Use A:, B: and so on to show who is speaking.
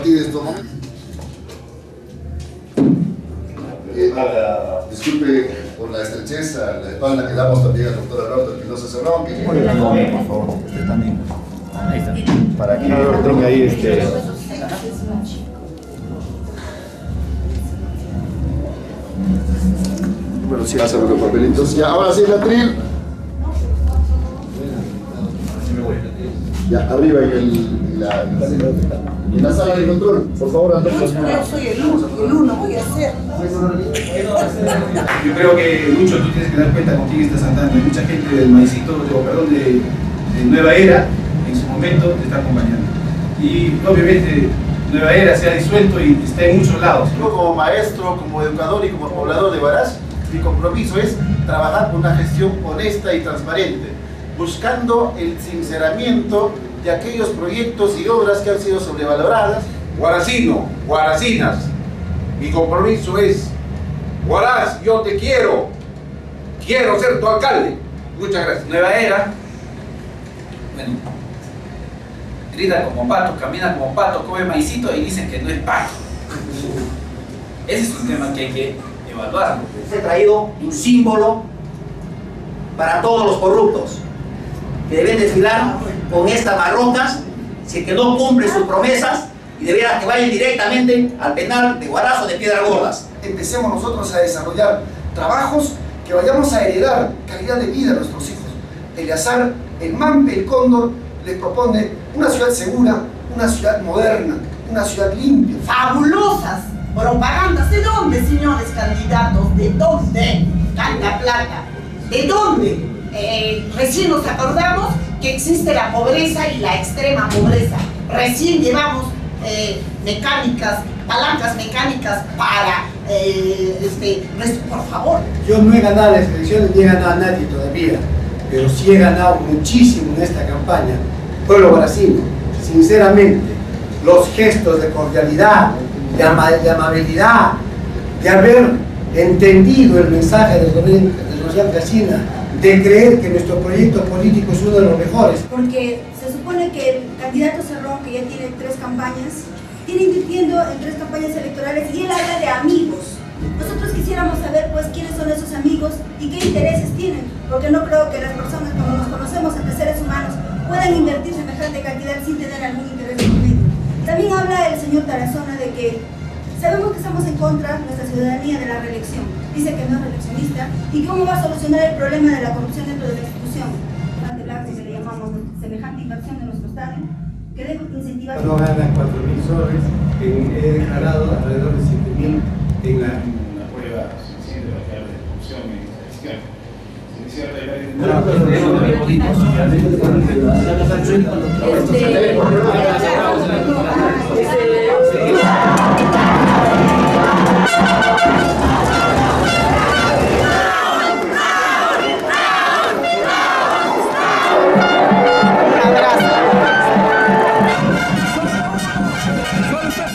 A: partir de estos momentos. Disculpe por la estrechez a la espalda que damos también al doctor Alberto Espinosa Cerrón.
B: Por favor, usted también. Ahí está. Para que tenga ahí
A: Bueno, sí, hacen los papelitos. Ya, ahora sí, la tril. Ya, arriba en la sala de control. Por favor, Andrés.
C: Yo soy el uno, voy a hacer.
D: Yo creo que, Lucho, tú tienes que dar cuenta con quién estás andando. Hay mucha gente del Maicito, de Nueva Era, en su momento te está acompañando. Y obviamente Nueva Era se ha disuelto y está en muchos lados.
E: Yo como maestro, como educador y como poblador de Huaraz, mi compromiso es trabajar con una gestión honesta y transparente, buscando el sinceramiento de aquellos proyectos y obras que han sido sobrevaloradas.
F: Huaracino, huaracinas, mi compromiso es: Huaraz, yo te quiero ser tu alcalde. Muchas gracias.
D: Nueva Era, bueno, grita como pato, camina como pato, come maicito y dicen que no es pato. Ese es un tema que hay que evaluar.
G: Se ha traído un símbolo para todos los corruptos que deben desfilar con estas marrocas si es que no cumplen sus promesas y deberán que vayan directamente al penal de Huaraz o de Piedras Gordas.
E: Empecemos nosotros a desarrollar trabajos que vayamos a heredar calidad de vida a nuestros hijos. Eleazar, el MAMPE, el Cóndor, les propone una ciudad segura, una ciudad moderna, una ciudad limpia.
C: Fabulosas propagandas. ¿De dónde, señores candidatos? ¿De dónde? Tanta plata. ¿De dónde? Recién nos acordamos que existe la pobreza y la extrema pobreza. Recién llevamos mecánicas, palancas mecánicas para, por favor.
H: Yo no he ganado las elecciones ni he ganado a nadie todavía, pero sí he ganado muchísimo en esta campaña. Pueblo huaracino, sinceramente, los gestos de cordialidad, de amabilidad, de haber entendido el mensaje del gobierno de Rosal Casina, de creer que nuestro proyecto político es uno de los mejores.
I: Porque se supone que el candidato Cerrón, que ya tiene 3 campañas, tiene invirtiendo en 3 campañas electorales y él habla de amigos. Nosotros quisiéramos saber pues quiénes son esos amigos y qué intereses tienen, porque no creo que las personas como nos conocemos entre seres humanos puedan invertir semejante cantidad sin tener algún interés en medio. También habla el señor Tarazona de que sabemos que estamos en contra de nuestra ciudadanía de la reelección. Dice que no es reeleccionista y cómo va a solucionar el problema de la corrupción dentro de la institución. Ante el acto que le llamamos semejante inversión de nuestro Estado, que debe incentivar.
H: No ganan 4.000 soles, he declarado alrededor de 7.000 en la
D: prueba suficiente para hablar de corrupción en esta gestión.
C: Un abrazo.